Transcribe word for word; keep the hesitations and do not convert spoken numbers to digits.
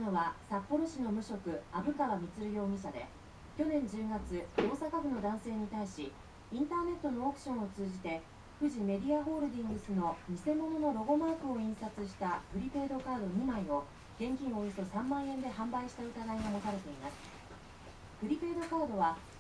のは札幌市の無職虻川充容疑者で、去年じゅうがつ、大阪府の男性に対しインターネットのオークションを通じて富士メディアホールディングスの偽物のロゴマークを印刷したプリペイドカードにまいを現金およそさんまんえんで販売した疑いが持たれています。プリペイドカードは